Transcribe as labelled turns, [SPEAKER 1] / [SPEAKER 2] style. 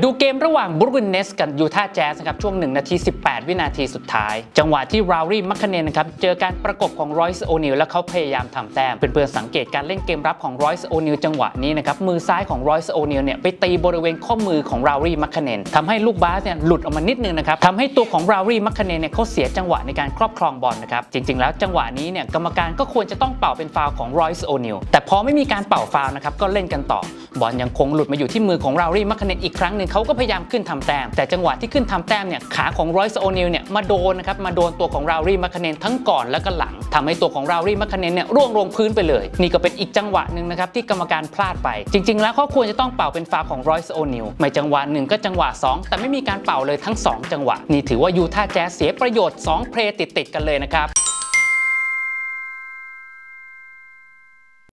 [SPEAKER 1] ดูเกมระหว่างบรูคลินเนสกับยูทาห์แจ๊สนะครับช่วง1 นาที 18 วินาทีสุดท้ายจังหวะที่ราวรี่มัคคเนนนะครับเจอการประกบของรอยส์โอนิลและเขาพยายามทำแต้มเพื่อนๆสังเกตการเล่นเกมรับของรอยส์โอนิลจังหวะนี้นะครับมือซ้ายของรอยส์โอนิลเนี่ยไปตีบริเวณข้อมือของราวรี่มัคคเนนทำให้ลูกบาสเนี่ยหลุดออกมานิดนึงนะครับทำให้ตัวของราวรี่มัคคเนนเนี่ยเขาเสียจังหวะในการครอบครองบอลนะครับจริงๆแล้วจังหวะนี้เนี่ยกรรมการก็ควรจะต้องเป่าเป็นฟาวล์ของรอยส์โอนิลแต่พอไม่มีการเป่าฟาวล์นะครับก็เล่นกันต่อบอลยังคงหลุดมาอยู่ที่มือของราวรี่มัคคเนนอีกครั้งหนึ่งเขาก็พยายามขึ้นทำแต้มแต่จังหวะที่ขึ้นทำแต้มเนี่ยขาของรอยส์โอนิลเนี่ยมาโดนนะครับมาโดนตัวของราวรี่มัคคเนนทั้งก่อนและก็หลังทำให้ตัวของราวรี่มัคคเนนเนี่ยร่วงลงพื้นไปเลยนี่ก็เป็นอีกจังหวะหนึ่งนะครับที่กรรมการพลาดไปจริงๆแล้วเขาควรจะต้องเป่าเป็นฟาวล์ของรอยส์โอนิลไม่จังหวะ1ก็จังหวะ2แต่ไม่มีการเป่าเลยทั้ง2จังหวะนี่ถือว่ายูทาห์แจ๊สเสียประโยชน์2เพลย์ติดๆกันเลยนะครับ